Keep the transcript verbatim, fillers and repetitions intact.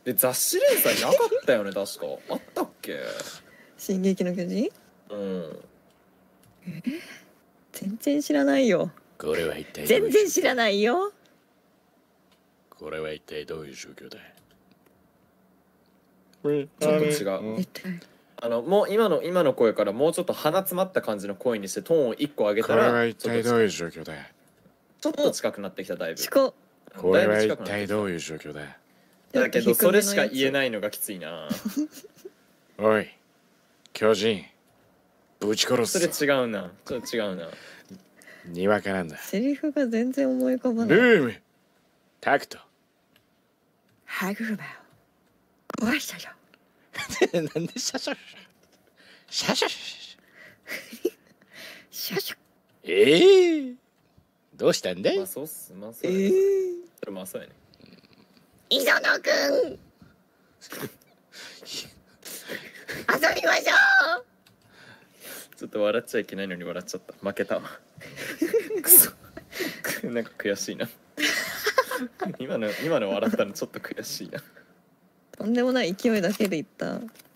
で雑誌連載なかったよね確か。あったっけ？ 進撃の巨人？ うん。 え全然知らないよ。 これは一体全然知らないよ。 これは一体どういう状況だ。 ちょっと違う。 一体あのもう今の今の声からもうちょっと鼻詰まった感じの声にしてトーンを一個上げたら、 これは一体どういう状況だ。 ちょっと近くなってきただいぶ。 近っ。 これは一体どういう状況だ。 だけどそれしか言えないのがきついな。 おい巨人ぶち殺す。 それ違うな。ちょっと違うな。 にわかなんだ。 セリフが全然思い浮かばない。 ルームタクト歯車を壊したよ。 なんでシャシャシャシャシャシシャシャ。 ええー、どうしたんだい。 まあそうっす。まあそうえやね。 ー、 それまあそうやね。 磯野くん遊びましょう。 ちょっと笑っちゃいけないのに笑っちゃった。負けたわ。くそ。なんか悔しいな。今の今の笑ったのちょっと悔しいな。 とんでもない勢いだけで言った。